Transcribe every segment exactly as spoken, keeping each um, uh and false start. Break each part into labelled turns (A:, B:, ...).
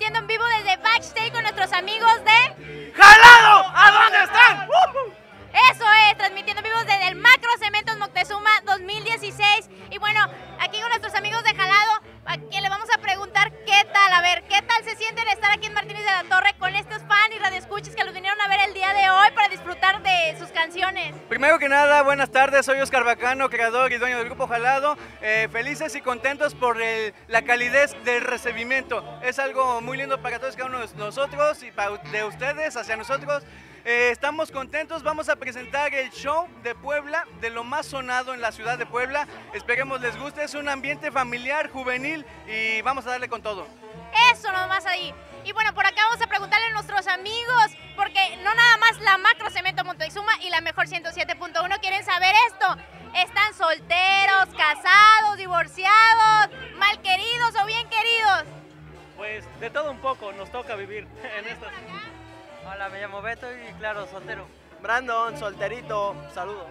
A: transmitiendo en vivo desde backstage con nuestros amigos de
B: ¡Jalado! ¿A dónde están?
A: ¡Uh! Eso es, transmitiendo en vivo desde el Macro Cementos Moctezuma dos mil dieciséis. Y bueno, aquí con nuestros amigos de Jalado, a quien le vamos a preguntar qué tal, a ver, qué tal se sienten estar aquí en Martínez de la Torre con estos fans y radioescuchas que los vinieron a ver el día de hoy para disfrutar de sus canciones.
B: Primero que nada, buenas tardes, soy Oscar Bacano, creador y dueño del Grupo Jalado. Eh, felices y contentos por el, la calidez del recibimiento. Es algo muy lindo para todos cada uno de nosotros y para de ustedes hacia nosotros. Eh, estamos contentos, vamos a presentar el show de Puebla, de lo más sonado en la ciudad de Puebla. Esperemos les guste, es un ambiente familiar, juvenil y vamos a darle con todo.
A: Eso nomás ahí. Y bueno, por acá vamos a preguntarle a nuestros amigos, porque no nada más la Macro Cemento Moctezuma y la Mejor ciento siete punto uno quieren saber esto. ¿Están solteros, casados, divorciados, mal queridos o bien queridos?
C: Pues de todo un poco, nos toca vivir en estas...
D: Hola, me llamo Beto y claro, soltero.
E: Brandon, solterito, saludo.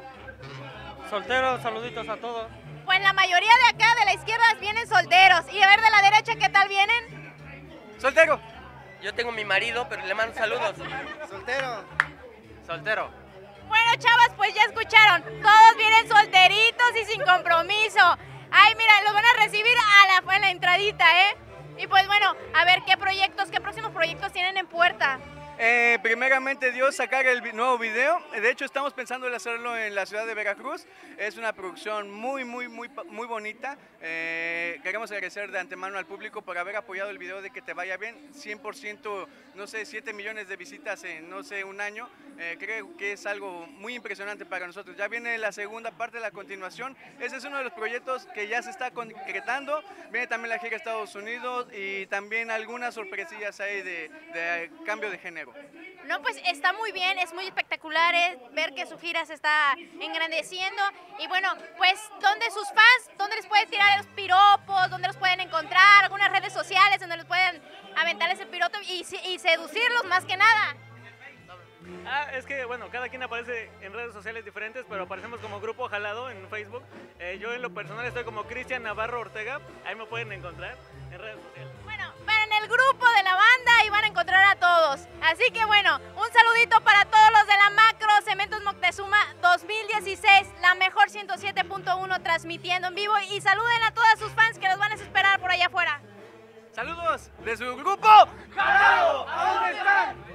C: Soltero, saluditos a todos.
A: Pues la mayoría de acá de la izquierda vienen solteros. Y a ver de la derecha, ¿qué tal vienen?
B: Soltero.
D: Yo tengo mi marido, pero le mando saludos.
E: Soltero.
D: Soltero.
A: Bueno, chavas, pues ya escucharon. Todos vienen solteritos y sin compromiso. Ay, mira, los van a recibir a la, a la entradita, ¿eh? Y pues bueno, a ver qué proyectos, qué próximos proyectos tienen en puerta.
B: Eh, primeramente Dios, sacar el vi- nuevo video. De hecho estamos pensando en hacerlo en la ciudad de Veracruz. Es una producción muy muy muy muy bonita. Eh, queremos agradecer de antemano al público por haber apoyado el video de Que Te Vaya Bien. cien por ciento, no sé, siete millones de visitas en no sé un año. Eh, creo que es algo muy impresionante para nosotros. Ya viene la segunda parte, la continuación. Ese es uno de los proyectos que ya se está concretando. Viene también la gira a Estados Unidos y también algunas sorpresillas ahí de, de cambio de género.
A: No, pues está muy bien, es muy espectacular eh, ver que su gira se está engrandeciendo. Y bueno, pues ¿dónde sus fans, dónde les pueden tirar los piropos, dónde los pueden encontrar, algunas redes sociales donde les pueden aventar ese piropo y, y seducirlos más que nada?
C: Ah, es que bueno, cada quien aparece en redes sociales diferentes, pero aparecemos como Grupo Jalado en Facebook. Eh, yo en lo personal estoy como Cristian Navarro Ortega, ahí me pueden encontrar en redes sociales.
A: Bueno, para en el grupo de la banda y van a encontrar a todos. Así que bueno, un saludito para todos los de la Macro Cementos Moctezuma dos mil dieciséis, la Mejor ciento siete punto uno transmitiendo en vivo y saluden a todas sus fans que los van a esperar por allá afuera.
B: Saludos de su grupo Jalado. ¿A dónde están?